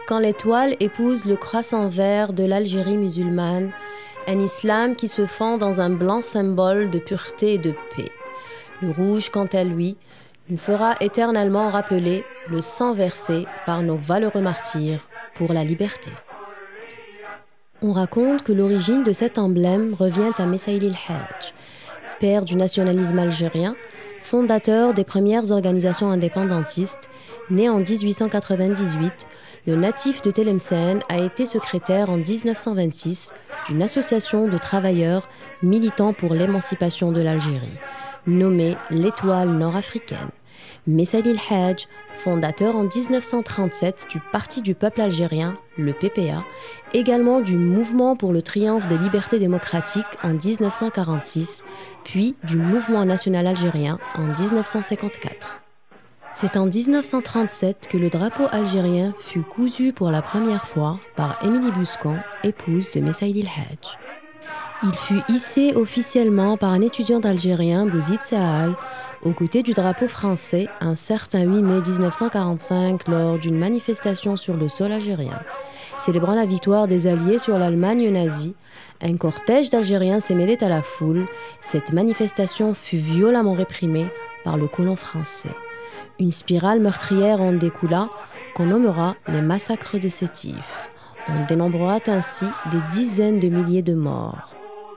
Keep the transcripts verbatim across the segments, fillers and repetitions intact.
quand l'étoile épouse le croissant vert de l'Algérie musulmane, un islam qui se fond dans un blanc symbole de pureté et de paix. Le rouge, quant à lui, nous fera éternellement rappeler le sang versé par nos valeureux martyrs pour la liberté. On raconte que l'origine de cet emblème revient à Messaïli el-Hadj, père du nationalisme algérien, fondateur des premières organisations indépendantistes. Né en dix-huit cent quatre-vingt-dix-huit, le natif de Tlemcen a été secrétaire en mille neuf cent vingt-six d'une association de travailleurs militant pour l'émancipation de l'Algérie, nommée l'Étoile nord-africaine. Messaïli el-Hadj, fondateur en mille neuf cent trente-sept du Parti du peuple algérien, le P P A, également du Mouvement pour le triomphe des libertés démocratiques en mille neuf cent quarante-six, puis du Mouvement national algérien en mille neuf cent cinquante-quatre. C'est en mille neuf cent trente-sept que le drapeau algérien fut cousu pour la première fois par Émilie Buscan, épouse de Messaïli el-Hadj. Il fut hissé officiellement par un étudiant algérien, Bouzid Sahal, aux côtés du drapeau français un certain huit mai mille neuf cent quarante-cinq lors d'une manifestation sur le sol algérien. Célébrant la victoire des Alliés sur l'Allemagne nazie, un cortège d'Algériens s'est mêlé à la foule. Cette manifestation fut violemment réprimée par le colon français. Une spirale meurtrière en découla, qu'on nommera les massacres de Sétif. On dénombrera ainsi des dizaines de milliers de morts.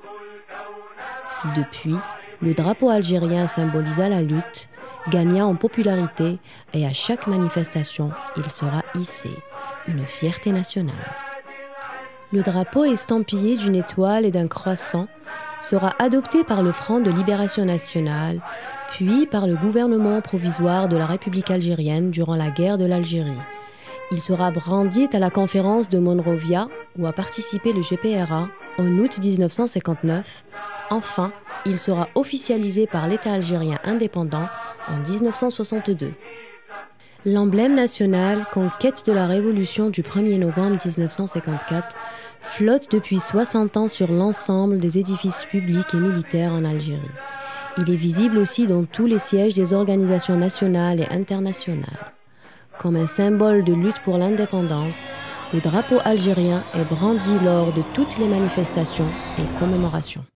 Depuis, le drapeau algérien symbolisa la lutte, gagna en popularité et à chaque manifestation, il sera hissé, une fierté nationale. Le drapeau estampillé d'une étoile et d'un croissant sera adopté par le Front de libération nationale, puis par le gouvernement provisoire de la République algérienne durant la guerre de l'Algérie. Il sera brandi à la conférence de Monrovia où a participé le G P R A en août mille neuf cent cinquante-neuf. Enfin, il sera officialisé par l'État algérien indépendant en mille neuf cent soixante-deux. L'emblème national, conquête de la Révolution du premier novembre mille neuf cent cinquante-quatre, flotte depuis soixante ans sur l'ensemble des édifices publics et militaires en Algérie. Il est visible aussi dans tous les sièges des organisations nationales et internationales. Comme un symbole de lutte pour l'indépendance, le drapeau algérien est brandi lors de toutes les manifestations et commémorations.